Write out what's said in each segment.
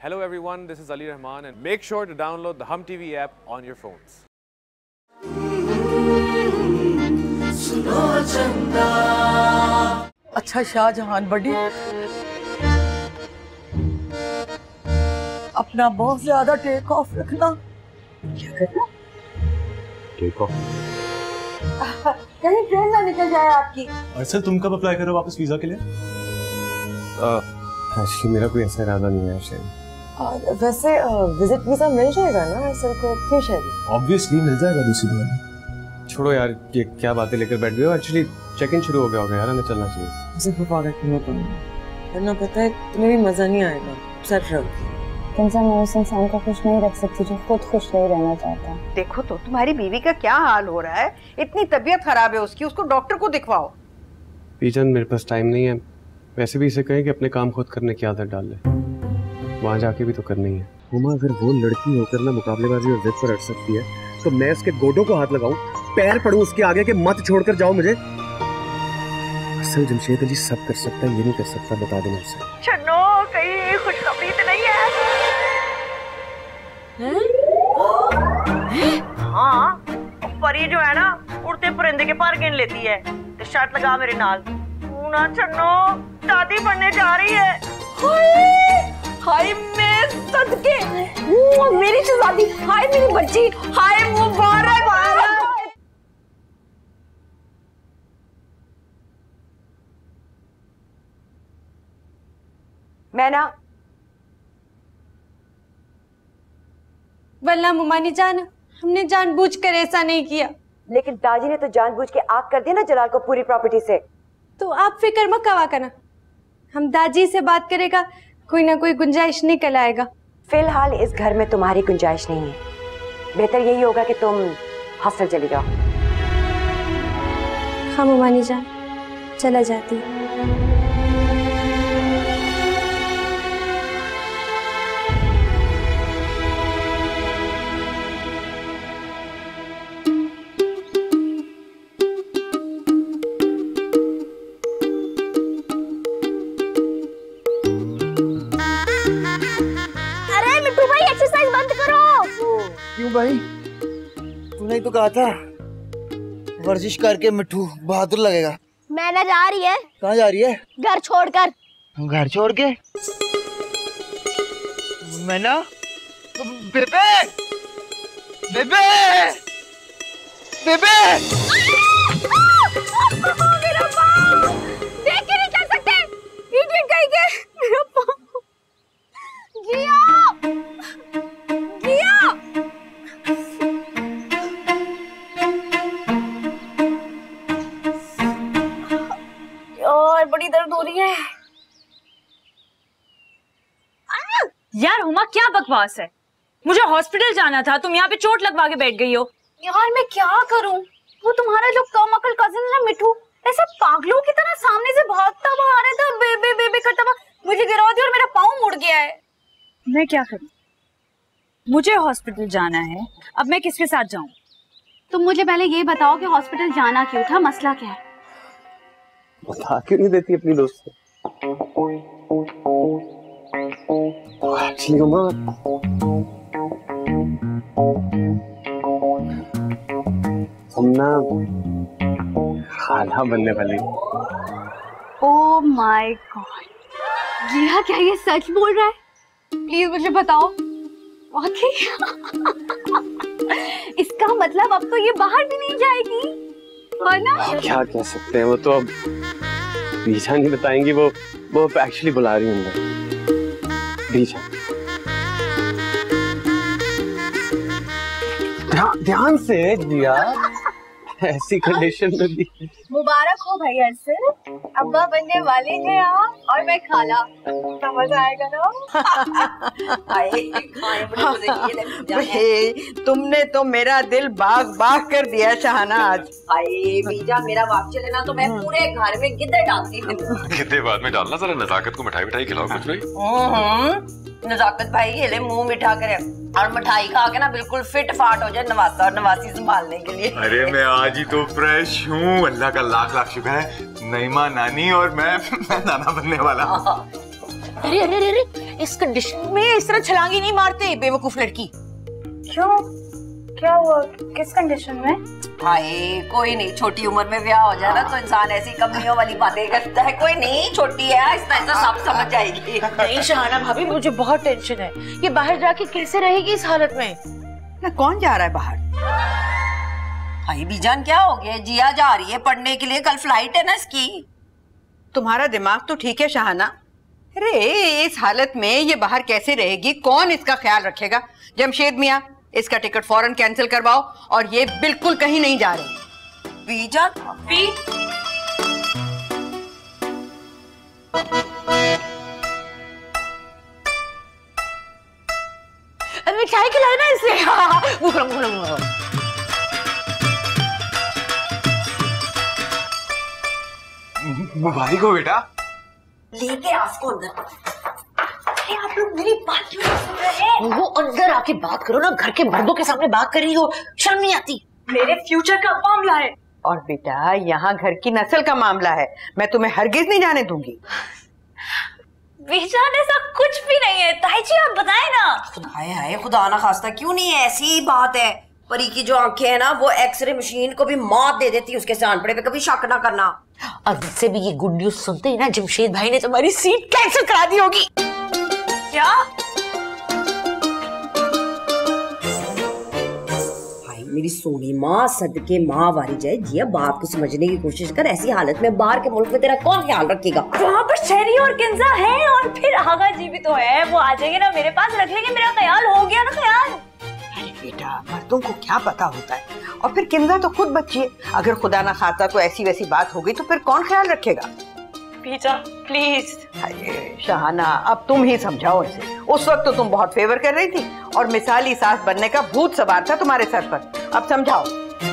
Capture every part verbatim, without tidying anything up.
Hello everyone, this is Ali Rahman and make sure to download the Hum T V app on your phones. अच्छा शाहजहान बड़ी अपना बहुत ज्यादा take off रखना। क्या करना? Take off? कहीं ट्रेन ना निकल जाए आपकी। अरसल तुम कब अप्लाई करो वापस वीजा के लिए? एक्चुअली मेरा कोई ऐसा इरादा नहीं है शैन। वैसे विजिट वीजा मिल जाएगा ना अरसल को? क्यों शैन? ऑब्वियसली मिल जाएगा दूसरी बार। छोड़ो यार, ये क्या बातें लेकर बैठ गए हो। एक्चुअली चेक इन शुरू हो गया होगा यार, हमें चलना चाहिए। मुझे पागल क्यों होता है? वरना पता है तुम्हें भी मजा नहीं आएगा। सेट रहो। इंसान उस इंसान को खुश नहीं रख सकती जो खुद खुश नहीं रहना चाहता। देखो तो तुम्हारी बीवी का क्या हाल हो रहा है, इतनी तबीयत खराब है उसकी, उसको डॉक्टर को दिखवाओ। पीजन मेरे पास टाइम नहीं है। वैसे भी इसे कहें कि अपने काम खुद करने की आदत डाल ले, वहाँ जाके भी तो करनी है। हुमा अगर वो लड़की होकर ना मुकाबलेबाजी और जिद पर अड़ सकती है तो मैं उसके गोडों को हाथ लगाऊं, पैर पड़ूं उसके आगे के मत छोड़कर जाओ मुझे। असल जमशेद अली सब कर सकता है, ये नहीं कर सकता, बता देना उसे। छन्नो कहीं खुशखबरी तो नहीं है? हाँ, परी जो है ना उड़ते परिंदे के पर गिन लेती है। तो शर्त लगा मेरे नाल, तू ना छन्नो शादी बनने जा रही है। हाय मैं सदके मेरी शहजादी, हाय मेरी बच्ची, हाय मुबारक। मैं ना वल्ला मुमानी जान, हमने जानबूझकर ऐसा नहीं किया। लेकिन दाजी ने तो जानबूझ के आग कर दिया ना जलाल को पूरी प्रॉपर्टी से। तो आप फिक्र मत कवा करना, हम दादी से बात करेगा, कोई ना कोई गुंजाइश निकल आएगा। फिलहाल इस घर में तुम्हारी गुंजाइश नहीं है। बेहतर यही होगा कि तुम हॉस्टल चली जाओ। हाँ मुमानी जान, चला जाती हूँ। क्यों भाई? तूने तो कहा था वर्जिश करके मिठू बहादुर लगेगा। मैं ना जा रही है। कहाँ जा रही है? घर छोड़कर। घर छोड़ के? मैं ना बेबे बेबे बेबे मेरा पाँव देख के नहीं चल सकते। इडियट कहीं के मेरा पाँव। जिया जिया यार बड़ी दर्द हो रही है। यार हुमा क्या बकवास है, मुझे हॉस्पिटल जाना था, तुम यहाँ पे चोट लगवा के बैठ गई हो। यार मैं क्या करूं, वो तुम्हारा जो कम अकल कजिन है ना मिठू, ऐसे पागलों की तरह सामने से भागता हुआ आ रहा था, बेबे बेबे करता हुआ मुझे गिरा दिया और मेरा पाँव मुड़ गया है। मैं क्या करूं, मुझे हॉस्पिटल जाना है, अब मैं किसके साथ जाऊं? तुम मुझे पहले ये बताओ कि हॉस्पिटल जाना क्यों था, मसला क्या है? बता क्यों नहीं देती अपनी दोस्त को? एक्चुअली हुमा हम ना खाला बनने वाली। ओह माय गॉड, जिया क्या ये सच बोल रहा है? प्लीज मुझे बताओ। वाकई इसका मतलब अब तो ये बाहर भी नहीं जाएगी, है ना? क्या कह सकते हैं, वो तो अब बीजा नहीं बताएंगी। वो वो एक्चुअली बुला रही है बीजा। ध्यान ध्यान से जिया, ऐसी कंडीशन में भी। मुबारक हो भैया, से अब्बा बनने वाले हैं आप और मैं खाला, तो मजा आएगा ना? तुमने तो मेरा दिल बाग बाग कर दिया शहनाज। अरे बीजा मेरा बाप चले ना तो मैं पूरे घर में गिद्दे डालती हूँ। गिद्दे बाद में डालना, जरा नजाकत को मिठाई मिठाई खिलाओ कुछ भाई। नजाकत भाई ये ले मुंह मीठा करे और मिठाई खा के ना बिल्कुल फिट फाट हो जाए नवासा और नवासी संभालने के लिए। अरे मैं आज ही तो फ्रेश हूँ, अल्लाह का लाख लाख शुक्र है। नईमा नानी और मैं मैं नाना बनने वाला हूँ। अरे अरे अरे इस कंडीशन में इस तरह छलांगी नहीं मारते बेवकूफ लड़की। क्यों, क्या हुआ, किस कंडीशन में? हाय कोई नहीं, छोटी उम्र में ब्याह हो जाए ना तो इंसान ऐसी कमियों वाली बातें करता है। कोई नहीं, छोटी है, आहिस्ता आहिस्ता सब समझ जाएगी। नहीं शहाना भाभी, मुझे बहुत टेंशन है, ये बाहर जाके कैसे रहेगी इस हालत में? ना कौन जा रहा है बाहर? भाई बीजान क्या हो गया? जिया जा रही है पढ़ने के लिए, कल फ्लाइट है ना इसकी। तुम्हारा दिमाग तो ठीक है शहाना, अरे इस हालत में ये बाहर कैसे रहेगी? कौन इसका ख्याल रखेगा? जमशेद मियाँ, इसका टिकट फौरन कैंसिल करवाओ और ये बिल्कुल कहीं नहीं जा रही। बीजान पी मिठाई खिलाए ना इसे। मुबारक हो बेटा। लेके आ उसको अंदर। अरे आप लोग मेरी बात क्यों नहीं सुन रहे? वो अंदर आके बात करो ना, घर के मर्दों के सामने बात कर रही हो, शर्म नहीं आती? मेरे फ्यूचर का मामला है। और बेटा यहाँ घर की नस्ल का मामला है, मैं तुम्हें हरगिज नहीं जाने दूंगी। बीजान ऐसा कुछ भी नहीं है, ताई जी आप बताएं ना। हाय हाय खुदा ना खास्ता, क्यों नहीं है? ऐसी ही बात है। परी की जो आंखें है ना, वो एक्सरे मशीन को भी मौत दे देती है उसके सांपड़े पे, कभी शक ना करना। अब इससे भी ये गुड न्यूज सुनते ही ना, जमशेद भाई ने तुम्हारी सीट कैंसिल करा दी होगी। क्या? भाई मेरी सोनी माँ सदके माँ वारी जाए, जिया बात को समझने की कोशिश कर। ऐसी हालत में बाहर के मुल्क में तेरा कौन ख्याल रखेगा? वहाँ पर शहरी और किंजा है और फिर आगा जी भी तो है, वो आ जाएंगे ना मेरे पास, रख लेंगे, मेरा ख्याल हो गया ना ख्याल। अरे बेटा मर्दों को क्या पता होता है, और फिर किंजा तो खुद बच्ची है, अगर खुदा ना खाता तो ऐसी वैसी बात हो गई तो फिर कौन ख्याल रखेगा? बीजा प्लीज। अरे शहाना अब तुम ही समझाओ इसे। उस वक्त तो तुम बहुत फेवर कर रही थी और मिसाली सास बनने का भूत सवार था तुम्हारे सर पर, अब समझाओ।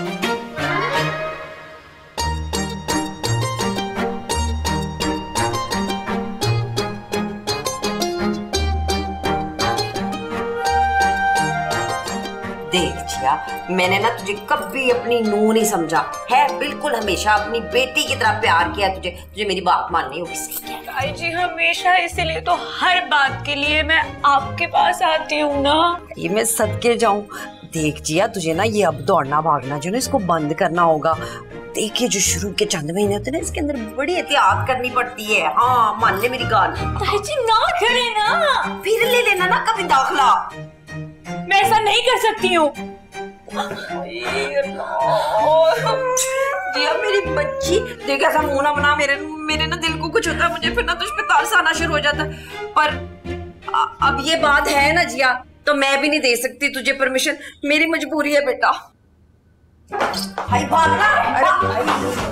देख जिया, मैंने ना तुझे कभी अपनी नूह नहीं समझा है, बिल्कुल हमेशा अपनी बेटी की तरह प्यार किया तुझे। तुझे मेरी बात माननी होगी। सही कह रहा है। ताई जी हमेशा, इसीलिए तो हर बात के लिए मैं आपके पास आती हूँ ना। ये मैं सदके जाऊं। देख जिया, तुझे ना ये अब दौड़ना भागना जो ना इसको बंद करना होगा। देखिए जो शुरू के चंद महीने होते ना, इसके अंदर बड़ी एहतियात करनी पड़ती है। हाँ मान ले मेरी गाल। ताई जी ना करे ना, फिर ले लेना ना कभी दाखला। मैं ऐसा नहीं कर सकती हूँ। जिया मेरी बच्ची, देख ऐसा मुंह ना बना, मेरे मेरे ना दिल को कुछ होता है, मुझे फिर ना तुझ पे तरस आना शुरू हो जाता है। पर आ, अब ये बात है ना जिया, तो मैं भी नहीं दे सकती तुझे परमिशन, मेरी मजबूरी है बेटा। भाई भागना। अरे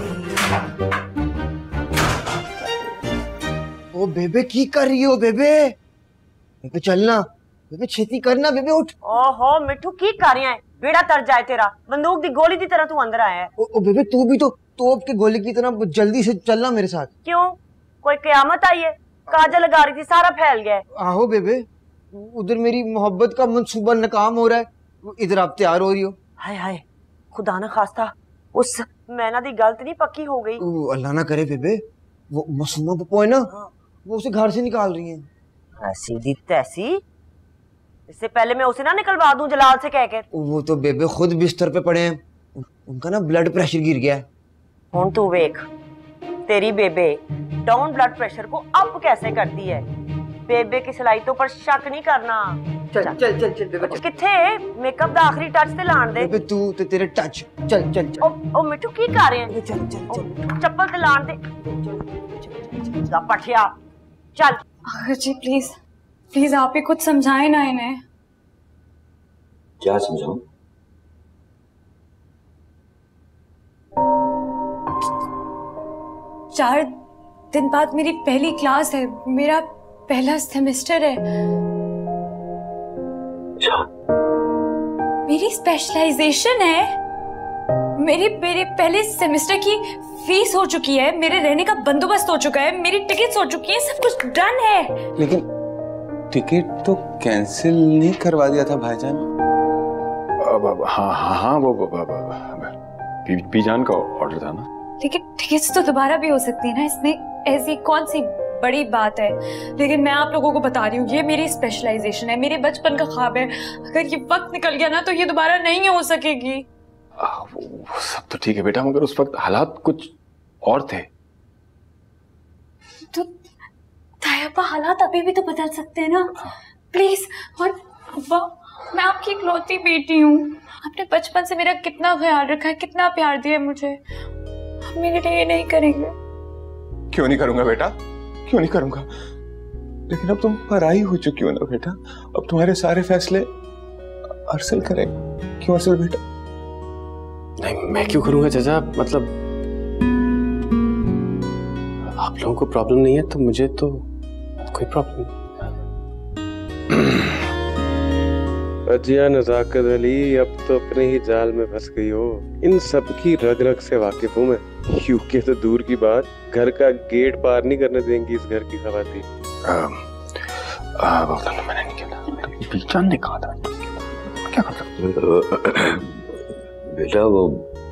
ओ बेबे की कर रही हो? बेबे बेबे चलना, बेबे छेती करना, बेबे उठ। ओहो मिठू की कर रही है? बेड़ा तर जाए तेरा, बंदूक दी गोली की तरह तू अंदर आया है। ओ, ओ बेबे तू भी तो तोप के गोली की तरह जल्दी से चलना मेरे साथ। क्यों, कोई कयामत आई है? काजल लगा रही थी, सारा फैल गया है। आहो बेबे, उधर मेरी मोहब्बत का मंसूबा नाकाम हो रहा है, इधर आप तैयार हो रही हो। हाय हाय खुदा ना खास्ता उस मैना दी गलत नहीं पक्की हो गई? ओ, अल्लाह ना करे बेबे, वो मासूमा पप्पो है ना, वो उसे घर से निकाल रही है। ऐसी दी तैसी, इससे पहले मैं उसे ना निकलवा दूं जलाल से कहकर। वो तो बेबे खुद बिस्तर पे पड़े हैं, उनका ना ब्लड प्रेशर गिर गया है। हुन तू वेख, तेरी बेबे डाउन ब्लड प्रेशर को अप कैसे करती है। बेबे की सलाहियतों पर शक नहीं करना। चल चल चल चल बेबे चल। किथे मेकअप दा आखिरी टच ते लाण दे। बेबे तू ते तेरे टच। चल चल चल। ओ ओ मिठू की कर रहे हैं? चल चल चल। चप्पल ते लाण दे। चल पठिया चल। अगर जी प्लीज प्लीज आप ही कुछ समझाएं ना इन्हें। क्या समझाऊं? चार दिन बाद मेरी पहली क्लास है, मेरा पहला सेमेस्टर है। मेरी स्पेशलाइजेशन है। मेरी मेरे पहले सेमेस्टर की फीस हो चुकी है, मेरे रहने का बंदोबस्त हो चुका है, मेरी टिकट्स हो चुकी है, सब कुछ डन है। लेकिन टिकट तो कैंसिल नहीं करवा दिया था भाईजान? हाँ हाँ हाँ वो बीजान का ऑर्डर था ना। लेकिन टिकट्स तो दोबारा भी हो सकती है ना, इसमें ऐसी कौन सी बड़ी बात है, लेकिन मैं आप लोगों को बता रही हूँ ये मेरी स्पेशलाइजेशन है, मेरे बचपन का ख्वाब है। अगर ये वक्त निकल गया ना तो ये दोबारा नहीं हो सकेगी। आ, वो सब तो ठीक है बेटा, मगर उस वक्त हालात कुछ और थे। तो तायब्बा हालात अभी भी तो बदल सकते हैं ना, प्लीज। और अब्बा, मैं आपकी इकलौती बेटी हूँ, आपने बचपन से मेरा कितना ख्याल रखा है, कितना प्यार दिया है मुझे, आप मेरे लिए ये नहीं करेंगे? क्यों नहीं करूंगा बेटा, क्यों नहीं करूंगा, लेकिन अब तुम पराई हो चुकी हो ना बेटा, अब तुम्हारे सारे फैसले अरसल करेगा। क्यों अरसल बेटा? नहीं, मैं क्यों करूंगा चाचा, मतलब आप लोगों को प्रॉब्लम नहीं है तो मुझे तो कोई प्रॉब्लम नहीं। अजिया नजाकत अली, अब तो अपने ही जाल में फंस गई हो। इन सब की रग रग से वाकिफ हूँ मैं। यूके तो दूर की बात, घर का गेट पार नहीं करने देंगी इस घर की खवातीन। मैंने नहीं किया, पीचान ने कहा था, क्या कर सकते? बेटा वो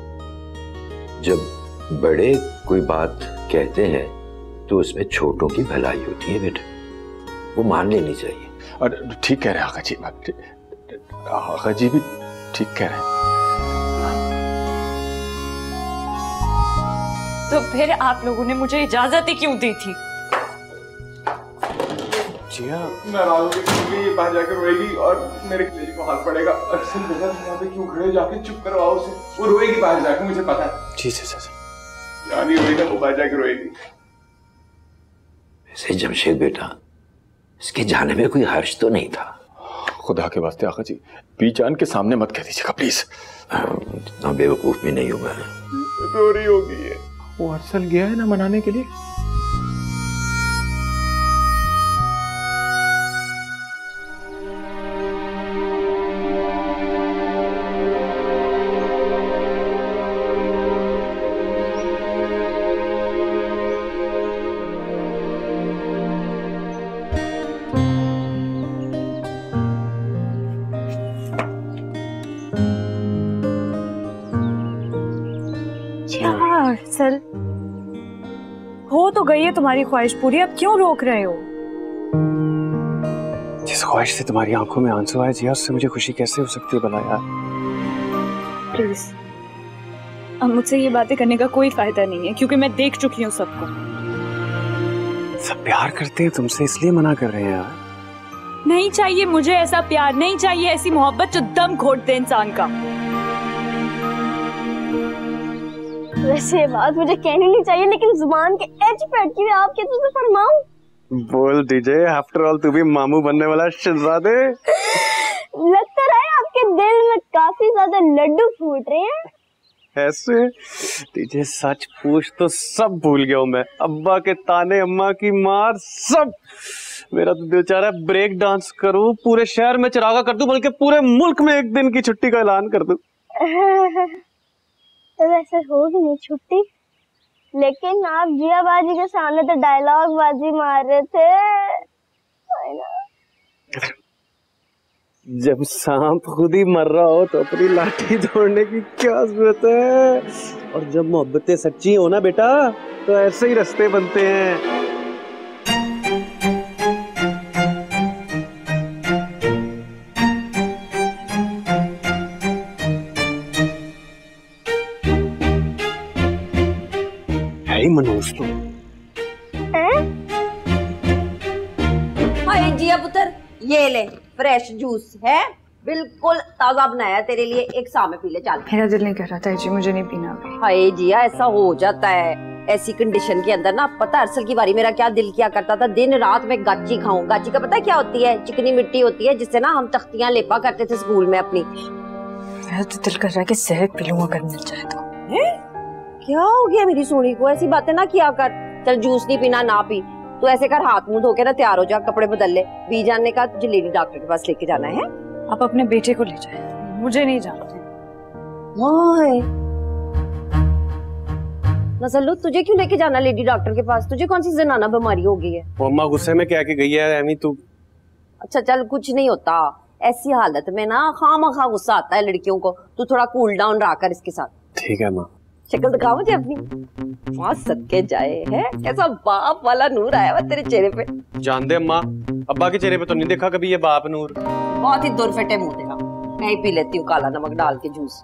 जब बड़े कोई बात कहते हैं तो उसमें छोटों की भलाई होती है बेटा, वो मान लेनी चाहिए। और ठीक कह रहे हैं आका जी, आका जी भी ठीक कह रहे हैं। तो फिर आप लोगों ने मुझे इजाजत ही क्यों दी थी? जिया, मैं मालूम क्योंकि ये बाहर जाकर रोएगी और मेरे कलेजे को हाथ पड़ेगा। अरसल बेटा तुम यहाँ पे क्यों खड़े हो, जाके चुप करवाओ उसे, वो रोएगी बाहर जाकर, मुझे पता है। जी जी जी, यानी रोएगा, वो बाहर जाकर रोएगी। वैसे जमशेद बेटा, इसके जाने में कोई हर्ष तो नहीं था। खुदा के वास्ते आका जी, पीचान के सामने मत कह दीजिएगा प्लीज। इतना बेवकूफ भी नहीं हूं मैं। रो रही होगी ये, वो अरसल गया है ना मनाने के लिए। सर, हो तो गई है तुम्हारी ख्वाहिश पूरी, अब क्यों रोक रहे हो? जिस ख्वाहिश से तुम्हारी आंखों में आंसू आए जिया, उससे मुझे खुशी कैसे हो सकती है भला यार? प्लीज, अब मुझसे ये बातें करने का कोई फायदा नहीं है, क्योंकि मैं देख चुकी हूँ सबको। सब प्यार करते हैं तुमसे, इसलिए मना कर रहे हैं यार। नहीं चाहिए मुझे ऐसा प्यार, नहीं चाहिए ऐसी मोहब्बत जो दम घोट दे इंसान का। वैसे ये बात मुझे कहनी नहीं चाहिए, लेकिन जुबान के एज पे अटकी हुई आपके तुझे फरमाऊं। बोल दीजिए, आफ्टर ऑल तू भी मामू बनने वाला शहजादे। लगता रहा है आपके दिल में काफी ज्यादा लड्डू फूट रहे हैं। ऐसे तुझे सच पूछ तो सब भूल गया हूँ मैं, अब्बा के ताने, अम्मा की मार, सब। मेरा तो दिल चाह रहा है ब्रेक डांस करूँ, पूरे शहर में चरागा कर दूं, बल्कि पूरे मुल्क में एक दिन की छुट्टी का ऐलान कर दूं। तो वैसे होगी नहीं छुट्टी, लेकिन आप जिया बाजी के सामने तो डायलॉग बाजी मार रहे थे। जब सांप खुद ही मर रहा हो तो अपनी लाठी तोड़ने की क्या जरूरत है? और जब मोहब्बतें सच्ची हो ना बेटा, तो ऐसे ही रास्ते बनते हैं। मनोज तो हाय जिया पुत्र, ये ले फ्रेश जूस है, बिल्कुल ताजा बनाया तेरे लिए, एक सामने पी ले। चल, मेरा दिल नहीं कर रहा था जी, मुझे नहीं पीना अभी। हाय जिया, ऐसा हो जाता है ऐसी कंडीशन के अंदर ना। पता अरसल की बारी मेरा क्या दिल किया करता था, दिन रात में गाची खाऊं। गाची का पता क्या होती है? चिकनी मिट्टी होती है, जिससे ना हम तख्तियां लेपा करते थे स्कूल में अपनी। मेरा तो दिल कर रहा है कि शहद पी लूं अगर मिल जाए तो। क्या हो गया मेरी सोनी को? ऐसी बातें ना किया कर। चल, जूस नहीं पीना ना पी, तो ऐसे कर हाथ मुंह धो के ना तैयार हो जा, कपड़े बदल ले। बी जानने का तुझे लेडी डॉक्टर के पास लेके जाना है। आप अपने बेटे को ले जाए, मुझे नहीं जाना। नसलो, तुझे क्यों लेके जाना लेडी डॉक्टर के पास? तुझे कौन सी जनाना बीमारी हो गई है? अम्मा गुस्से में क्या के गई है एमी तू? अच्छा चल, कुछ नहीं होता। ऐसी हालत में ना खामखा गुस्सा आता है लड़कियों को। तू थोड़ा कूल डाउन रहा कर इसके साथ। ठीक है माँ। शक्ल दिखाओ मुझे अपनी। माँ सदके जाए है, कैसा बाप वाला नूर आया हुआ तेरे चेहरे पे। जान दे अम्मा, अब्बा के चेहरे पे तो नहीं देखा कभी ये बाप नूर। बहुत ही दूर फेटे मुंह तेरा। मैं ही पी लेती हूँ काला नमक डाल के जूस।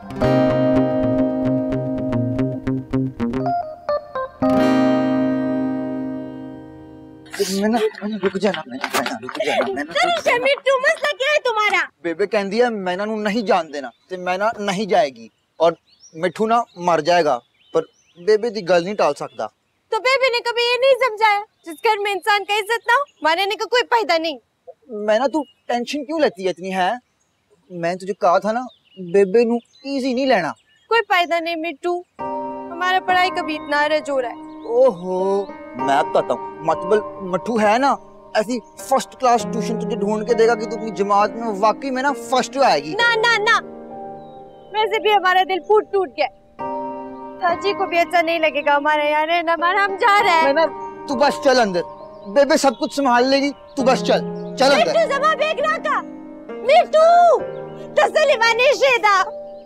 मैंने मैंने रुक जाना मैंने मैंने रुक जाना मैंने मिट्टू मसला क्या है तुम्हारा? बेबे कहंदी है मैना नू नहीं जान देना ते मैना नहीं जाएगी और मिठू ना मर जाएगा, पर बेबे दी गल नहीं टाल सकता। तो बेबे ने कभी ये नहीं समझाया जिस घर में इंसान का इज्जत ना हो मारने का कोई फायदा नहीं। मैना तू टेंशन क्यों लेती है इतनी है? मैं तुझे कहा था ना बेबे नू इजी नहीं लेना। कोई फायदा नहीं मिट्टू, हमारा पढ़ाई का भी इतना रज हो रहा है। ओहो मैं बताता हूँ, मतलब मट्टू है ना ऐसी फर्स्ट क्लास ट्यूशन तुझे ढूंढ के देगा कि तू अपनी जमात में वाकई में ना फर्स्ट आएगी। ना ना ना, वैसे भी हमारा दिल फूट टूट गया। चाची को भी अच्छा नहीं लगेगा हमारे यहाँ रहना, हमारा हम जा रहे हैं। ना तू बस चल अंदर, बेबे सब कुछ संभाल लेगी, तू बस चल चल अंदर। मिट्टू जमा बेगना का मिट्टू तसली वानी शेदा।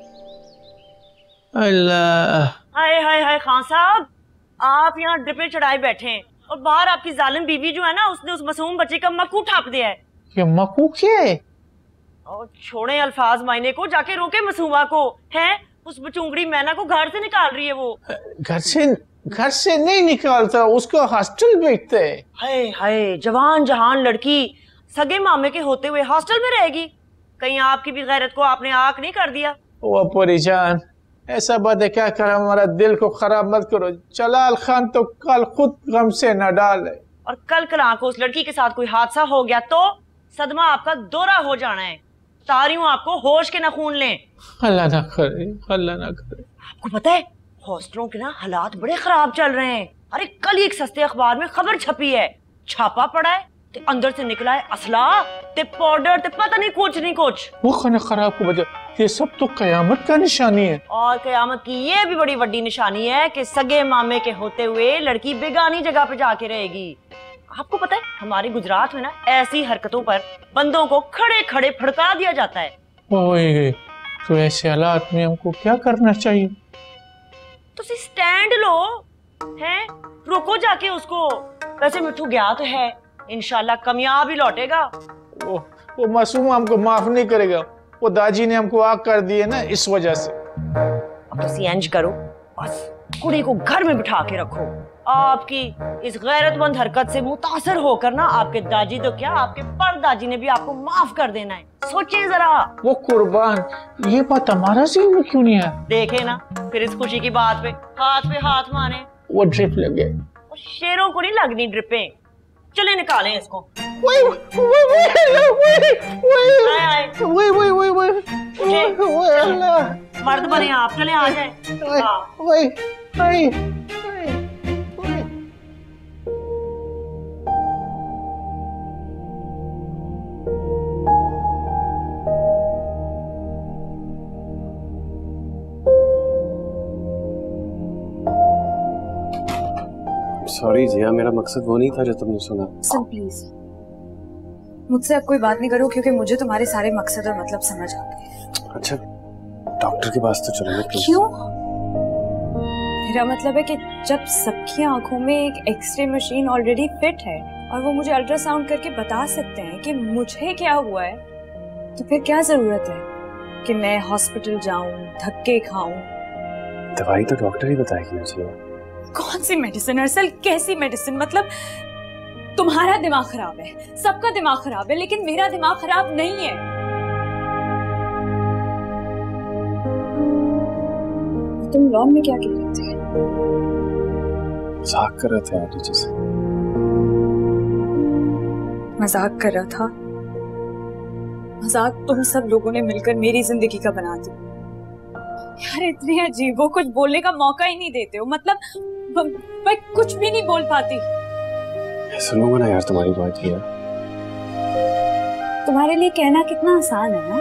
अल्लाह, हाय हाय हाय खान साहब, आप यहाँ ड्रिपे चढ़ाए बैठे हैं और बाहर आपकी जालिम बीवी जो है ना उसने उस मासूम बच्चे का मक्कू ठाप दिया है। ये मक्कू क्या है? और छोड़े अल्फाज मायने को, जाके रोके मासूमा को। हैं उस बचूंगड़ी मैना को घर से निकाल रही है वो। घर से घर से नहीं निकालता, उसको हॉस्टल भेजते हैं। हाय हाय, जवान जहान लड़की सगे मामे के होते हुए हॉस्टल में रहेगी? कहीं आपकी भी गैरत को आपने आग नहीं कर दिया? वो परिजान, ऐसा बात क्या कर, हमारा दिल को खराब मत करो। जलाल खान तो कल खुद गम से न डाले। और कल कल को उस लड़की के साथ कोई हादसा हो गया तो सदमा आपका दोहरा हो जाना है। तारियों आपको होश के न खून लें। अल्लाह ना करे, अल्लाह ना करे। आपको पता है हॉस्टलों के ना हालात बड़े खराब चल रहे हैं। अरे कल ही एक सस्ते अखबार में खबर छपी है, छापा पड़ा है ते अंदर से निकला है असला ते पाउडर ते पता नहीं कुछ नहीं कुछ। वो खाना खराब को वजह, ये सब तो कयामत का निशानी है। और कयामत की ये भी बड़ी बड़ी निशानी है कि सगे मामे के होते हुए लड़की बेगानी जगह पे जाके रहेगी। आपको पता है हमारे गुजरात में ना ऐसी हरकतों पर बंदों को खड़े खड़े फड़का दिया जाता है। ओए, तो ऐसे हालात में हमको क्या करना चाहिए? तो स्टैंड लो, हैं रोको जाके उसको। वैसे मिठू गया तो है, इंशाल्लाह कामयाब ही लौटेगा। वो वो मासूम हमको माफ नहीं करेगा, वो दाजी ने हमको आग कर दी है ना इस वजह से। अब तो सीएंज करो, बस कुड़ी को घर में बिठा के रखो। आपकी इस गैरतमंद हरकत से मुतासर होकर ना आपके दाजी तो क्या आपके परदाजी ने भी आपको माफ कर देना है। सोचिए जरा। वो कुर्बान, ये बात हमारा ज़हन में क्यों नहीं है? देखे ना फिर इस खुशी की बात पे हाथ पे हाथ मारे। वो ड्रिप लगे, शेरों को नहीं लगनी ड्रिपें। चले निकालें इसको। वही वही वही वही वही वही वही अल्लाह, मर्द बने आप, चले आ जाए। वही वही सॉरी जिया, मेरा मकसद वो नहीं था जो तुमने सुना। सर प्लीज मुझसे अब कोई बात नहीं करो, क्योंकि मुझे तुम्हारे सारे मकसद और मतलब समझ आ गए। अच्छा डॉक्टर के पास तो चलो प्लीज। क्यों? मेरा मतलब है कि जब सबकी आंखों में एक एक्सरे मशीन ऑलरेडी फिट है और वो मुझे अल्ट्रासाउंड करके बता सकते हैं कि मुझे क्या हुआ है, तो फिर क्या जरूरत है कि मैं हॉस्पिटल जाऊं, धक्के खाऊं? दवाई तो डॉक्टर ही बताएगी मुझे। कौन सी मेडिसिन अरसल, कैसी मेडिसिन? मतलब तुम्हारा दिमाग खराब है, सबका दिमाग खराब है, लेकिन मेरा दिमाग खराब नहीं है। तुम लॉन में क्या कह रहे थे? मजाक कर रहे थे आप से। मजाक कर रहा था? मजाक तुम सब लोगों ने मिलकर मेरी जिंदगी का बना दिया। यार इतने अजीब हो, कुछ बोलने का मौका ही नहीं देते हो। मतलब मैं कुछ भी नहीं बोल पाती। सुनूंगा ना यार तुम्हारी बात किया। तुम्हारे लिए कहना कितना आसान है ना,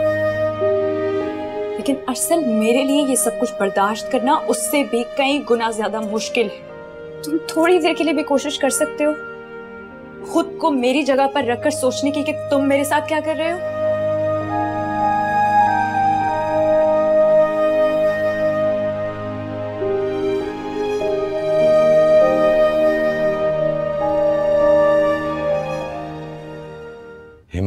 लेकिन असल मेरे लिए ये सब कुछ बर्दाश्त करना उससे भी कई गुना ज्यादा मुश्किल है। तुम थोड़ी देर के लिए भी कोशिश कर सकते हो खुद को मेरी जगह पर रखकर सोचने की कि तुम मेरे साथ क्या कर रहे हो।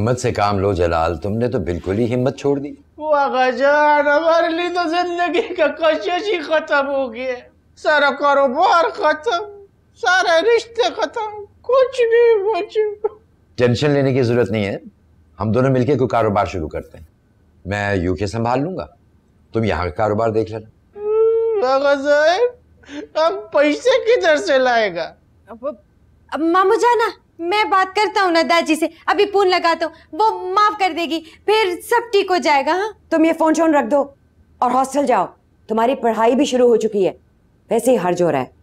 हिम्मत से काम लो जलाल, तुमने तो बिल्कुल ही हिम्मत छोड़ दी। वाह जान, हमारे लिए तो जिंदगी का कशिश ही खत्म हो गया। सारा कारोबार खत्म, सारे रिश्ते खत्म, कुछ नहीं बचा। टेंशन लेने की जरूरत नहीं है, हम दोनों मिलकर कोई कारोबार शुरू करते हैं। मैं यूके संभाल लूंगा, तुम यहाँ का कारोबार देख लेना। हम पैसे किधर से लाएगा? अब मामू जाना, मैं बात करता हूँ ना दादी से, अभी फोन लगाता हूँ, वो माफ कर देगी, फिर सब ठीक हो जाएगा। हाँ तुम ये फोन शोन रख दो और हॉस्टल जाओ, तुम्हारी पढ़ाई भी शुरू हो चुकी है, वैसे ही हर्ज हो रहा है।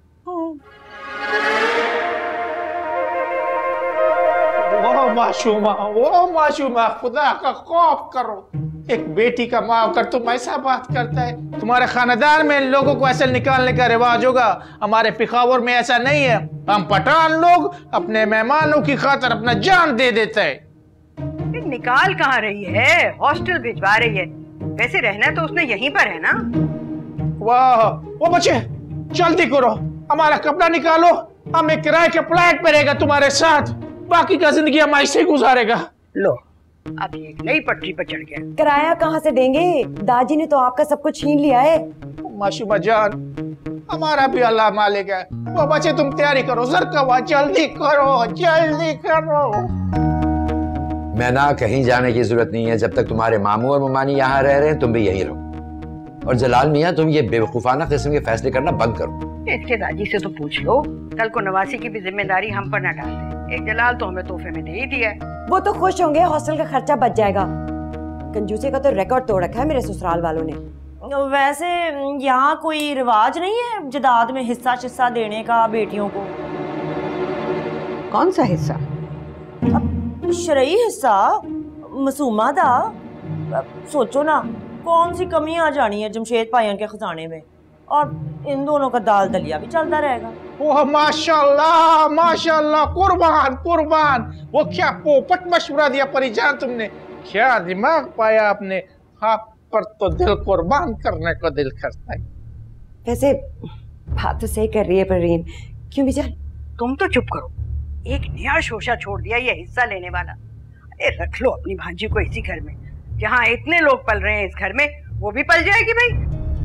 वो मासूमा, वो मासूमा, खुदा का खौफ करो। एक बेटी का माँ होकर तुम ऐसा बात करता है? तुम्हारे खानदान में लोगों को ऐसे निकालने का रिवाज होगा, हमारे पिखावर में ऐसा नहीं है। हम पठान लोग अपने मेहमानों की खातिर अपना जान दे देते हैं। निकाल कहाँ रही है, हॉस्टल भिजवा रही है। वैसे रहना तो उसने यहीं पर है ना। वाह, वो बच्चे जल्दी करो, हमारा कपड़ा निकालो, हम एक किराए के फ्लैट पे रहेगा तुम्हारे साथ, बाकी का जिंदगी हम ऐसे ही गुजारेगा। लो अब ये एक नई पटरी पर चढ़ गया। किराया कहाँ से देंगे, दादी ने तो आपका सब कुछ छीन लिया है। मासूमा जान, हमारा भी अल्लाह मालिक है। वो बच्चे तुम तैयारी करो, ज़रकवा जल्दी करो, जल्दी करो। मैं ना कहीं जाने की जरूरत नहीं है, जब तक तुम्हारे मामू और ममानी यहाँ रह रहे हैं तुम भी यहीं रहो। और जलाल मियाँ, तुम ये बेवकूफाना किस्म के फैसले करना बंद करो। इसके दादी से तो पूछ लो, कल को नवासी की भी जिम्मेदारी हम पर न डाल दे। एक जलाल तो हमें तोहफे में दे ही दिया है। वो तो खुश होंगे, हॉस्टल का खर्चा बच जाएगा। कंजूसी का तो रिकॉर्ड तोड़ रखा है मेरे ससुराल वालों ने। वैसे यहाँ कोई रिवाज नहीं है जदाद में हिस्सा शिस्सा देने का बेटियों को? कौन सा हिस्सा? शरई हिस्सा मासूमा दा। सोचो ना कौन सी कमी आ जानी है जमशेद भाईयों के खजाने में, और इन दोनों का दाल दलिया भी चलता रहेगा। ओह माशाल्लाह माशाल्लाह, कुर्बान कुर्बान। वो क्या पोपट मशवरा दिया परिजान तुमने, क्या दिमाग पाया आपने। आप पर तो दिल कुर्बान करने को दिल करता है। वैसे बात तो सही कर रही है परवीन, क्यों बेचार? तुम तो चुप करो, एक नया शोशा छोड़ दिया ये हिस्सा लेने वाला। अरे रख लो अपनी भांजी को इसी घर में, जहाँ इतने लोग पल रहे हैं इस घर में, वो भी पल जाएगी भाई।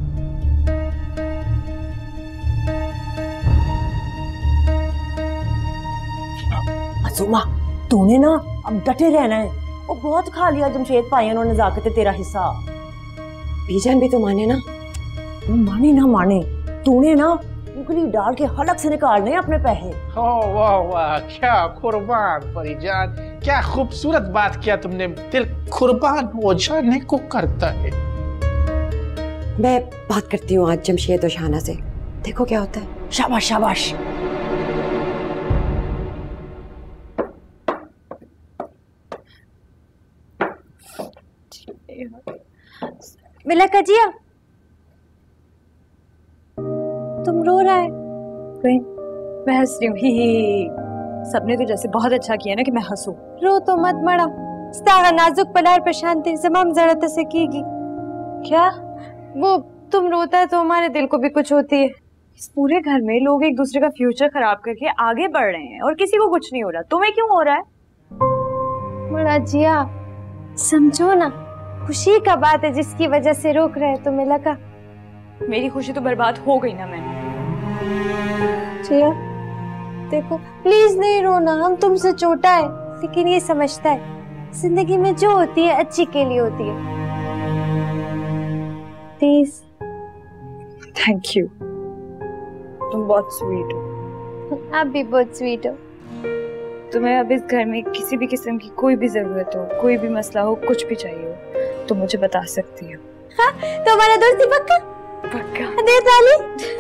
मासूमा, तूने ना अब डटे रहना है, वो बहुत खा लिया जमशेद भाई और नजाकत तेरा हिस्सा। बीजान भी तो माने ना। माने ना माने, तूने ना उंगली डाल के हलक से निकालने अपने पैसे। वाह वाह वाह, क्या कुर्बान परिजान, क्या खूबसूरत बात किया तुमने। दिल कुर्बान हो जाने को करता है। मैं बात करती हूँ आज जमशेद और शाहना से, देखो क्या होता है। शाबाश शाबाश। मिलका जिया, तुम रो रहा है? नहीं, मैं हंस रही हूँ। ही ही। सबने तो जैसे बहुत अच्छा किया ना कि मैं हंसूं। रो तो मत मड़ा, स्तागा नाजुक पलार पर शांति जमाम जरा तसकीगी। क्या? वो तुम रोता है तो हमारे दिल को भी कुछ होती है। इस पूरे घर में लोग एक दूसरे का फ्यूचर खराब करके आगे बढ़ रहे हैं और किसी को कुछ नहीं हो रहा, तुम्हें क्यों हो रहा है? मड़ा जिया, समझो ना, खुशी का बात है जिसकी वजह से रोक रहे तो मिला का। मेरी खुशी तो बर्बाद हो गई ना। मैं जिया देखो, प्लीज नहीं रोना, हम तुमसे छोटा है लेकिन ये समझता है जिंदगी में जो होती है अच्छी के लिए होती है। प्लीज। थैंक यू, तुम बहुत स्वीट हो। आप भी बहुत स्वीट हो। तुम्हें अब इस घर में किसी भी किस्म की कोई भी जरूरत हो, कोई भी मसला हो, कुछ भी चाहिए हो, तो मुझे बता सकती हो। हाँ, तो हमारा दोस्ती पक्का? पक्का। दे ताली।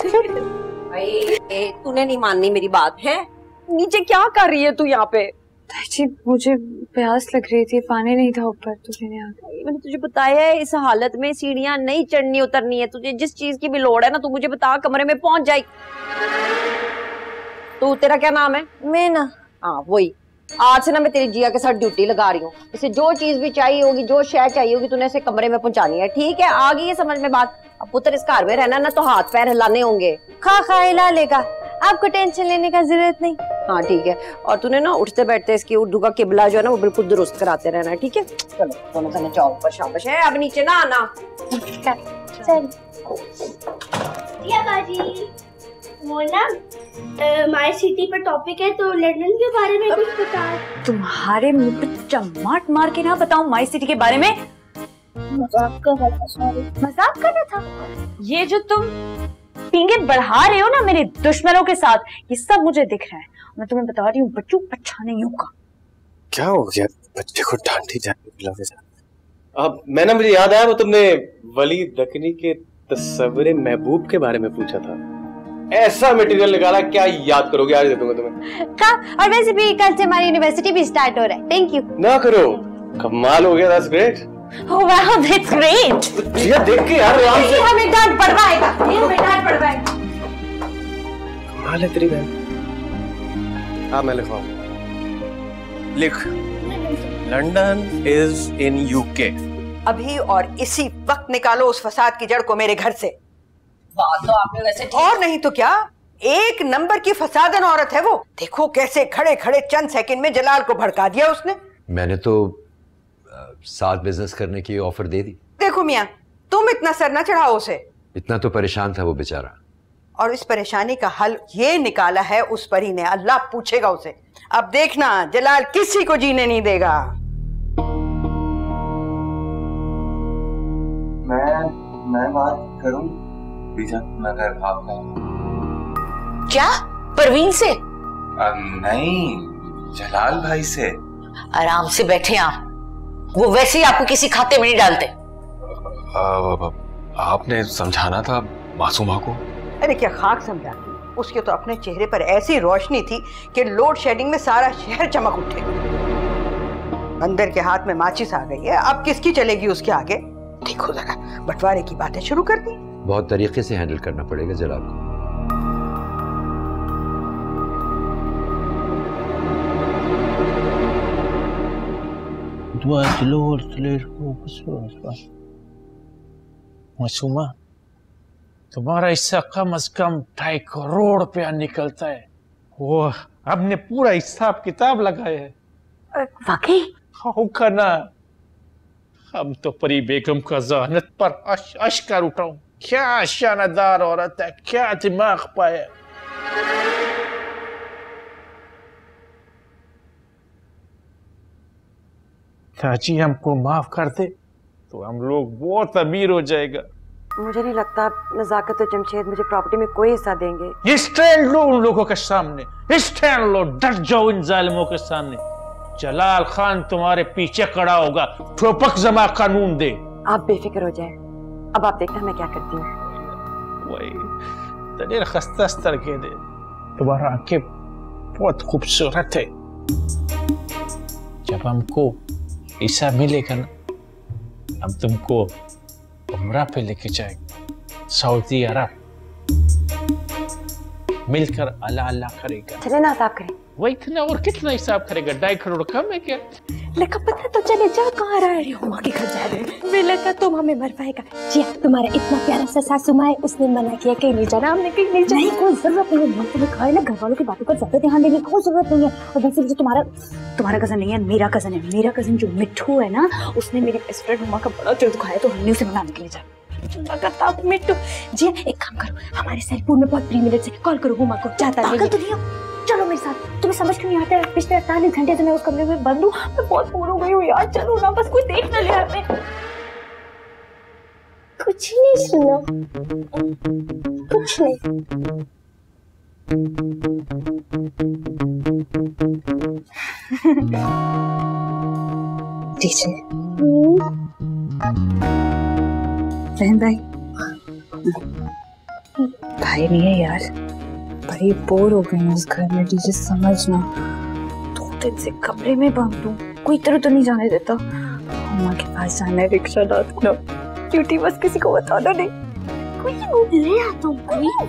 भाई तूने नहीं माननी मेरी बात है। नीचे क्या कर रही है तू यहाँ पे? जी मुझे प्यास लग रही थी, पानी नहीं था ऊपर तो मैंने आ गई। मैंने तुझे बताया है इस हालत में सीढ़ियाँ नहीं चढ़नी उतरनी है। तुझे जिस चीज की भी लोड़ है ना, तू मुझे बता, कमरे में पहुंच जाए। तो तेरा क्या नाम है? मैं ना। हाँ वही, आज से ना मैं तेरी जिया के साथ ड्यूटी लगा रही हूँ। इसे जो चीज भी चाहिए होगी, जो शय चाहिए होगी, तूने इसे कमरे में पहुंचानी है, ठीक है? आ गई है समझ में बात? अब पुत्र इस घर में रहना ना तो हाथ पैर हिलाने होंगे। खा खा हिला लेगा, आपको टेंशन लेने का जरूरत नहीं। हाँ ठीक है, और तूने ना उठते बैठते इसकी उर्दू का किबला जो है ना वो बिल्कुल दुरुस्त कराते रहना, ठीक है? चलो दोनों जने जाओ ऊपर, शाबाश है, अब नीचे ना आना। चल दिया बाजी, वो ना माय सिटी पर टॉपिक है तो लंदन के बारे में कुछ बता। तुम्हारे मुंह पे चम्माट मार के ना बताऊं माय सिटी के बारे में? मजाक कर रहा था, सॉरी। मजाक कर रहा था? ये जो तुम पींगे बढ़ा रहे हो ना मेरे दुश्मनों के साथ, ये सब मुझे दिख रहा है। मैं तुम्हें बता रही हूँ बच्चों, अच्छा नहीं होगा। क्या हो गया बच्चे को डांटी जाती है? अब मैंने मुझे याद आया वो तुमने वली दकनी के तस्वीर महबूब के बारे में पूछा था। ऐसा मटेरियल निकाला, क्या याद करोगे? आज दे दूंगा तुम्हें। का और वैसे भी कल से हमारी यूनिवर्सिटी भी स्टार्ट हो रहा है। Thank you. ना करो, कमाल हो गया, that's great. Oh wow, that's great. Jiya देख के यार आराम से। हमें डांट पड़वाएगा, ये हमें डांट पड़वाएगा। कमाल है तेरी बहन। हाँ मैं लिखवाऊँ। लिख, लंदन इज इन यूके। अभी और इसी वक्त निकालो उस फसाद की जड़ को मेरे घर से। बात तो आपने वैसे और नहीं तो क्या, एक नंबर की फसादन औरत है वो। देखो कैसे खड़े खड़े चंद सेकंड में जलाल को भड़का दिया उसने। मैंने तो साथ बिजनेस करने की ऑफर दे दी। देखो मियां, तुम इतना सर न चढ़ाओ उसे। इतना तो परेशान था वो बेचारा। और इस परेशानी का हल ये निकाला है उस परी ने, अल्लाह पूछेगा उसे। अब देखना जलाल किसी को जीने नहीं देगा। मैं मैं बात करूं नगर आपका? क्या परवीन से? आ, नहीं, जलाल भाई से। आराम से बैठे आप, वो वैसे ही आपको किसी खाते में नहीं डालते। आ, आपने समझाना था मासूमा को। अरे क्या खाक समझाती, उसके तो अपने चेहरे पर ऐसी रोशनी थी कि लोड शेडिंग में सारा शहर चमक उठे। अंदर के हाथ में माचिस आ गई है, अब किसकी चलेगी उसके आगे? देखो जरा, बंटवारे की बातें शुरू कर दी। बहुत तरीके से हैंडल करना पड़ेगा जलाल को। मासूमा, तुम्हारा हिस्सा कम से कम ढाई करोड़ रुपया निकलता है। वो हमने पूरा हिसाब किताब लगाया है। वाकई? हाँ करना, हम तो परी बेगम का जहानत पर अश अश कर उठाऊं। क्या शानदार औरत है, क्या दिमाग पाया। चाची हमको माफ कर दे तो हम लोग बहुत अमीर हो जाएगा। मुझे नहीं लगता नजाकत और जमशेद मुझे प्रॉपर्टी में कोई हिस्सा देंगे। स्टैंड लो उन लोगों के सामने, स्टैंड लो, डट जाओ इन जालिमों के सामने। जलाल खान तुम्हारे पीछे खड़ा होगा, ठोपक जमा कानून दे। आप बेफिक्र हो जाए, अब आप देखना मैं क्या करती हूँ। वही तनेर खस्ता स्तर के दे, तुम्हारा आंखें बहुत खूबसूरत है। जब हमको हिस्सा मिलेगा ना, हम तुमको उम्रा पे लेके जाएंगे, सऊदी अरब। मिलकर अल्लाह अल्लाह करेगा। चले ना हिसाब करें। वही इतना और कितना हिसाब करेगा? ढाई करोड़ कम है क्या? लेकिन पता तो चले जा कहाँ रहा है, हुआ के घर जा रहे हैं। मिले तो तुम हमें मरवाएगा। जी तुम्हारा इतना प्यारा सा सासू माँ है, उसने मना किया कहीं नहीं जाना, हमने कहीं नहीं जाना। कोई जरूरत नहीं है, तुम्हें खाए ना, घर वालों की बातों पर ज्यादा ध्यान देने की कोई जरूरत नहीं है। और वैसे भी तुम्हारा तुम्हारा कजन नहीं है, मेरा कजन है। मेरा कजन जो मिट्ठू है ना, उसने मेरे बेस्ट फ्रेंड हुमा का बड़ा दिल दुखाया, तो हमने उसे मनाने के लिए जाए। मिट्टू जी एक काम करो, हमारे सेलफोन में बहुत प्री मिनट से कॉल करो हुमा को। जाता नहीं तो नहीं, चलो मेरे साथ। तुम्हें समझ क्यों नहीं आता है? पिछले अड़तालीस घंटे से मैं उस कमरे में बंद हूँ, मैं बहुत बोर हो गई हूँ यार। चलो ना, बस कोई देख ना ले हमें। कुछ नहीं सुना, कुछ नहीं। टीचर रहन भाई भाई नहीं है यार, बड़ी बोर हो गई उस घर में। टीचर समझना, दो दिन से कमरे में बंद हूँ, कोई तरह तो नहीं जाने देता। अम्मा के पास जाना है, रिक्शा ला देना, ड्यूटी बस किसी को बता दो नहीं। कोई ले आता हूँ,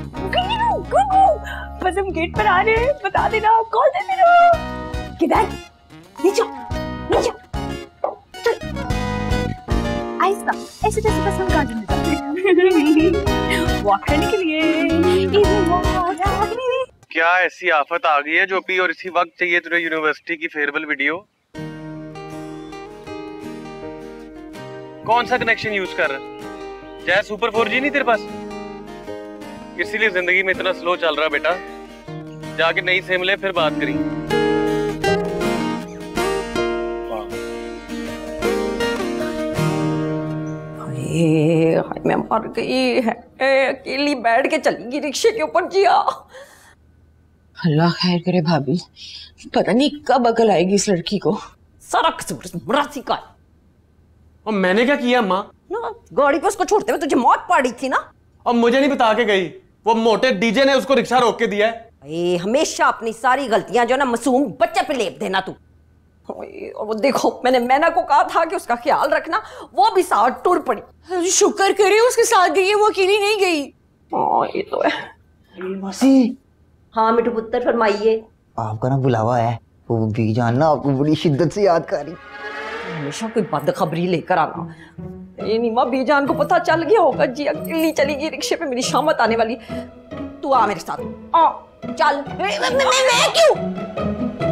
बस हम गेट पर आ रहे हैं, बता देना, कॉल दे देना। किधर? नीचे नीचे चल। आहिस्ता, ऐसे जैसे बस हम गार्डन में वॉक करने के लिए। क्या ऐसी आफत आ गई है जो भी और इसी वक्त चाहिए तुझे यूनिवर्सिटी की फेयरवेल वीडियो? कौन सा कनेक्शन यूज कर रहा है? जय सुपर फोर जी नहीं तेरे पास? इसीलिए जिंदगी में इतना स्लो चल रहा बेटा। जाके नई सिम ले फिर बात करी। मैं मर गई है, अकेली बैठ के चलेगी रिक्शे के ऊपर जिया। अल्लाह खैर करे भाभी, पता नहीं कब अकल आएगी इस लड़की को। सारा कसूर मुरासी का। और मैंने क्या किया अम्मा? ना गाड़ी पे उसको छोड़ते हुए तुझे मौत पड़ी थी ना। और मुझे नहीं बता के गई, वो मोटे डीजे ने उसको रिक्शा रोक के दिया है। ए, हमेशा अपनी सारी गलतियां जो ना मासूम बच्चे पे लेप देना तू। और वो देखो मैंने मैना को कहा था कि उसका ख्याल रखना, वो भी साथ टूट पड़ी। शुक्र करे उसके साथ गई है, वो अकेली नहीं गई। हाँ ये तो है। मासी। हाँ मिठू पुत्र फरमाइए। आपका ना बुलावा है, वो भी जानना आपको बड़ी शिद्दत से याद कर रही। हमेशा कोई बदखबरी लेकर आना। ये नीमा बीजान को पता चल गया होगा जी अकेली चली गई रिक्शे पे, मेरी शामत आने वाली। तू आ मेरे साथ, आ चल। मैं, मैं, मैं, मैं क्यों?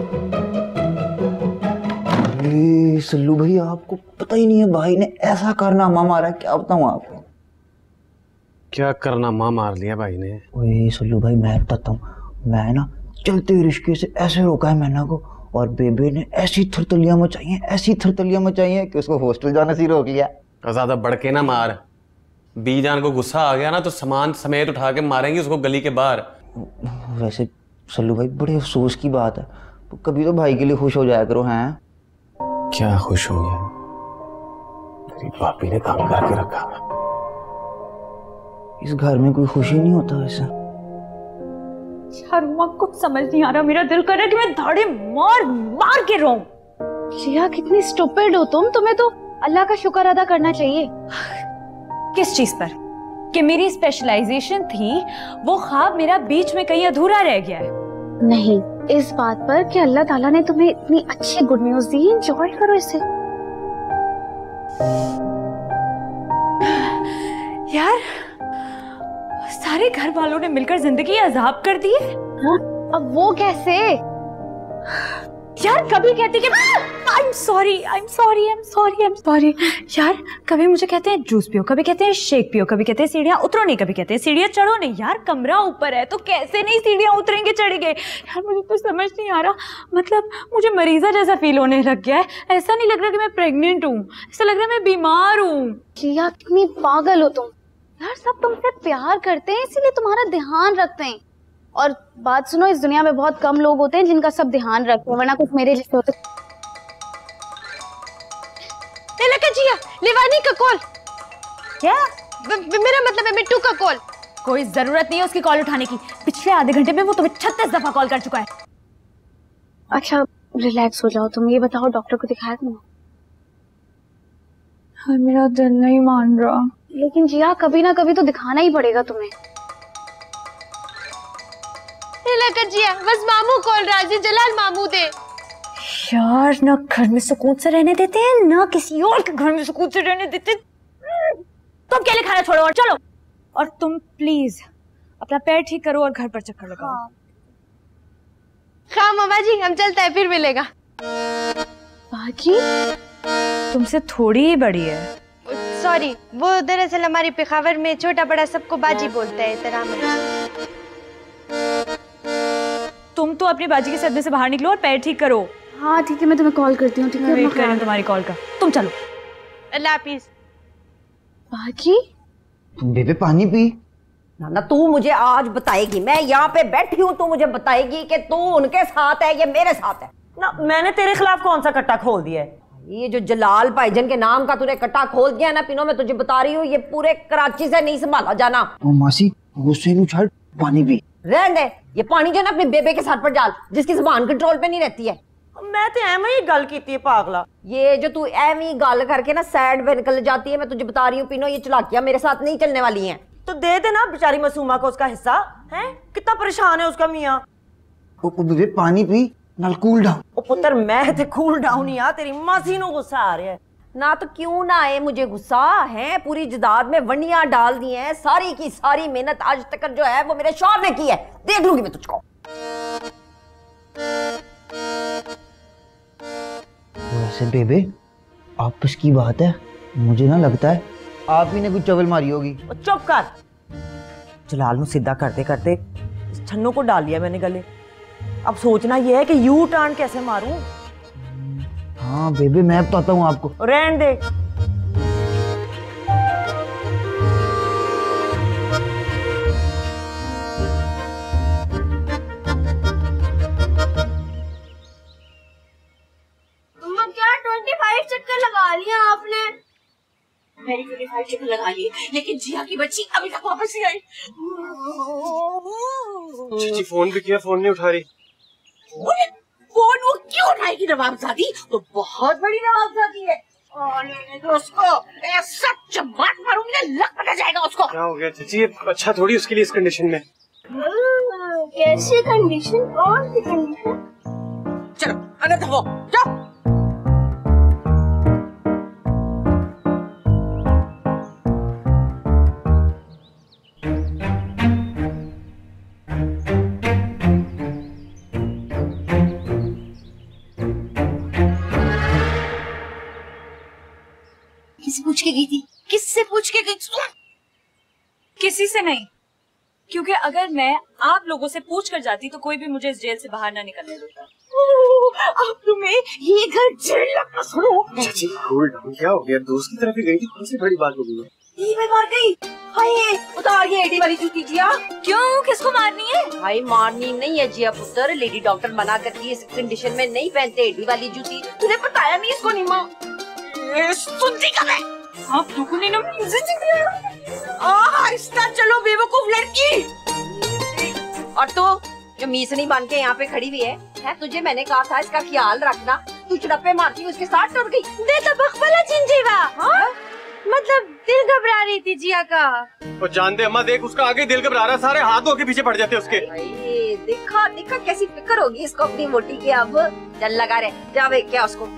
सल्लू भाई आपको पता ही नहीं है भाई ने ऐसा कारनामा मारा, क्या बताऊं आपको। क्या कारनामा मार लिया भाई ने? ओए सल्लू भाई मैं बताता हूँ, मैं ना चलते रिश्के से ऐसे रोका है मैना को, और बेबे ने ऐसी थरथलियां मचाई हैं, ऐसी थरथलियां मचाई हैं कि उसको हॉस्टल जाने से रोक लिया। ज्यादा बढ़ के ना मार, बीजान को गुस्सा आ गया ना तो सामान समेत उठा के मारेंगे उसको गली के बाहर। वैसे सल्लू भाई बड़े अफसोस की बात है, तो कभी तो भाई के लिए खुश हो जाया करो। हैं क्या खुश हो गया? तेरी पापी ने काम करके रखा। इस घर में कोई खुशी नहीं होता वैसे। यार कुछ समझ नहीं आ रहा, मेरा दिल कर रहा है कि मैं धाड़े मार मार के रोऊं। जिया कितनी स्टूपिड हो तुम, तुम्हें तो अल्लाह का शुक्र अदा करना चाहिए। किस चीज पर? कि मेरी स्पेशलाइजेशन थी, वो ख्वाब मेरा बीच में कहीं अधूरा रह गया है। नहीं, इस बात पर कि अल्लाह ताला ने तुम्हें इतनी अच्छी गुड न्यूज दी, एंजॉय करो इसे। यार सारे घर वालों ने मिलकर जिंदगी अजाब कर दी है। अब वो कैसे? यार कभी कहती कि I am sorry I am sorry I am sorry I am sorry. यार कभी मुझे कहते हैं जूस पियो, कभी कहते हैं शेक पियो, कभी कहते हैं सीढ़ियां उतरो नहीं, कभी कहते हैं सीढ़ियां चढ़ो नहीं। यार कमरा ऊपर है तो कैसे नहीं सीढ़ियां उतरेंगे चढ़ेंगे? यार मुझे तो समझ नहीं आ रहा, मतलब मुझे मरीजा जैसा फील होने लग गया है। ऐसा नहीं लग रहा कि मैं प्रेग्नेंट हूँ, ऐसा लग रहा है मैं बीमार हूँ। जिया कितनी पागल हो तुम। यार सब तुमसे प्यार करते हैं इसीलिए तुम्हारा ध्यान रखते हैं। और बात सुनो, इस दुनिया में बहुत कम लोग होते हैं जिनका सब ध्यान रखते हैं, वरना कुछ मेरे जैसे होते। जिया, लिवानी का कॉल। क्या? मेरा मतलब है मिट्टू का कॉल। कोई जरूरत नहीं है उसकी कॉल उठाने की, पिछले आधे घंटे में वो तुम्हें छत्तीस दफा कॉल कर चुका है। अच्छा रिलैक्स हो जाओ तुम। ये बताओ डॉक्टर को दिखाया तुमने? हाँ, मेरा दिल नहीं मान रहा। लेकिन जिया कभी ना कभी तो दिखाना ही पड़ेगा तुम्हें। जिया बस मामू कॉल राजी, जलाल मामू दे। यार ना घर में सुकून से रहने देते हैं, ना किसी और के घर में सुकून से रहने देते। तुम अकेले खाना छोड़ो और चलो। और तुम प्लीज अपना पैर ठीक करो और घर पर चक्कर लगाओ। हाँ, हाँ मामा जी हम चलते हैं, फिर मिलेगा। बाजी तुमसे थोड़ी ही बड़ी है। सॉरी, वो दरअसल हमारी पेशावर में छोटा बड़ा सबको बाजी बोलता है तरह में। तुम तो अपनी बाजी के सदमे से बाहर निकलो और पैर ठीक करो। हाँ ठीक है, मैं तुम्हें कॉल करती हूँ। ठीक है, वेट कर रही हूँ तुम्हारी कॉल का। तुम चलो। अल्लाह हाफिज। बाजी तुम बेबे पानी पी। ना ना तू मुझे आज बताएगी, मैं यहाँ पे बैठी हूँ, तू मुझे बताएगी कि तू उनके साथ है या मेरे साथ है। ना मैंने तेरे खिलाफ कौन सा कट्टा खोल दिया है? ये जो जलाल भाईजान के नाम का तूने कट्टा खोल दिया ना पिनो, मैं तुझे बता रही हूँ ये पूरे कराची से नहीं संभाला जाना। ओ मासी गुस्से में छड़ पानी पी। रहने दे, ये पानी जो ना अपने बेबे के साथ पर डाल जिसकी जुबान कंट्रोल पे नहीं रहती है। मैं तो एम ही गल की है पागला। ये जो तू एम ही गल करके ना सैड पे निकल जाती है, मैं तुझे बता रही हूँ पिनो, ये चलाकियां मेरे साथ नहीं चलने वाली हैं। तो दे देना बेचारी मासूमा को उसका हिस्सा है। कितना परेशान है उसका मियाँ। बेबे पानी पी नाल कूल डाउन। ओ पुत्र मैं ते कूल डाउन ही आ, तेरी मासी नु गुस्सा आ रहा है। ना तो क्यों ना आए, मुझे गुस्सा है। पूरी जदाद में वंडियां डाल दी हैं, सारी की सारी मेहनत आज तक जो है वो मेरे शौहर ने की है। देख लूंगी मैं तुझको। वैसे बेबे आपस की बात है, मुझे ना लगता है आप ही ने कुछ चवल मारी होगी। चुप कर। जलाल नु सीधा करते करते छन्नों को डाल लिया मैंने गले। अब सोचना यह है कि यू टर्न कैसे मारूं। हाँ बेबी मैं बताता हूँ आपको। रहने दे। मम्मा क्या पच्चीस चक्कर लगा लिया आपने? मैंने पच्चीस चक्कर लगा लिए, लेकिन जिया की बच्ची अभी तक वापस नहीं आई। जीजी फोन भी किया, फोन नहीं उठा रही। फोन वो क्यों उठाएगी नवाबजादी? तो बहुत बड़ी नवाबजादी है। और उसको ऐसा चमाट मारूंगी ना, लक पता जाएगा उसको। क्या हो गया चाची? अच्छा थोड़ी उसके लिए इस कंडीशन में। कैसी कंडीशन? कौन सी कंडीशन? चलो अंदर धो जाओ। किससे पूछ के गई थी? किससे पूछ के गई थी? किसी से नहीं, क्योंकि अगर मैं आप लोगों से पूछ कर जाती तो कोई भी मुझे इस जेल से बाहर ना निकलने देता। अब तुम्हें ये घर जेल लगना शुरू। चाची कूल डाउन, क्या हो गया? दोस्त की तरफ ही गई थी, कौन सी बड़ी बात हो गई है? ये मैं मार गई। हाय उतार ये एडी वाली जूती जिया। क्यों, किसको मारनी है? भाई मारनी नहीं है जिया पुत्र, लेडी डॉक्टर मना करती है, इस कंडीशन में नहीं पहनते एडी वाली जूती। तूने बताया नहीं इसको नहीं माँ। सुनती कब है? आप दुगुनी ना आहिस्ता चलो बेवकूफ लड़की। और तू जो मीसनी बन के यहाँ पे खड़ी हुई है, है तुझे मैंने कहा था इसका ख्याल रखना। तू चड़प्पे मारती उसके साथ टूट गई। दे तो बखबला चिंजीवा। हाँ? मतलब दिल घबरा रही थी जिया का। और जानते अम्मा देख उसका आगे दिल घबरा रहा, सारे हाथों के पीछे पड़ जाते उसके। भाई देखा देखा कैसी फिक्र होगी इसको अपनी मोटी की। अब चल लगा रहे जा वे क्या उसको।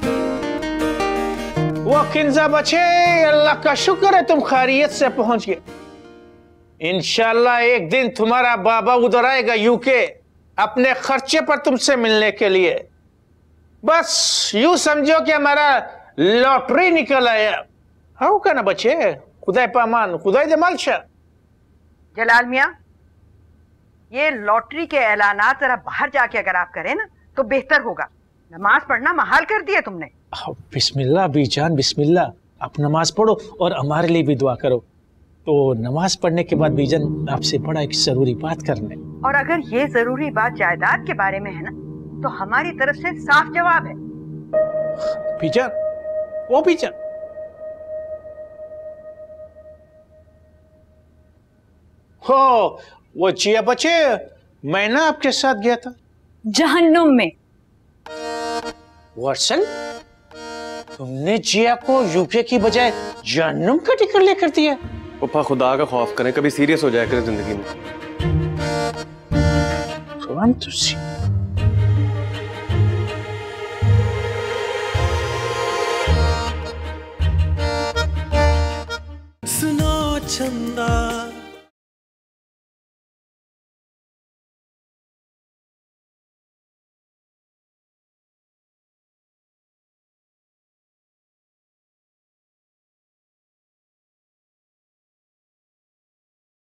वो किंजा बचे, अल्लाह का शुक्र है तुम खैरियत से पहुंच गए। इंशाल्लाह एक दिन तुम्हारा बाबा उधर आएगा यूके अपने खर्चे पर तुमसे मिलने के लिए। बस यूं समझो कि हमारा लॉटरी निकल आया। हाँ का ना बचे, खुदाई पामान खुदाई जमाल शाह। जलाल मियाँ, ये लॉटरी के ऐलानात जरा बाहर जाके अगर आप करें ना तो बेहतर होगा। नमाज पढ़ना महाल कर दिया तुमने। बिस्मिल्लाह बीजान बिस्मिल्लाह, आप नमाज पढ़ो और हमारे लिए भी दुआ करो। तो नमाज पढ़ने के बाद बीजन आपसे बड़ा एक जरूरी बात करने। और अगर ये जरूरी बात जायदाद के बारे में है ना तो हमारी तरफ से साफ जवाब है। बीजन वो बीजन हो वो जिया बचे, मैं ना आपके साथ गया था जहन्नुम में। वर्सल तुमने जिया को यूके की बजाय जहन्नुम का टिकट लेकर दिया। पप्पा खुदा का खौफ करें, कभी सीरियस हो जाए करे जिंदगी में। सुनो चंदा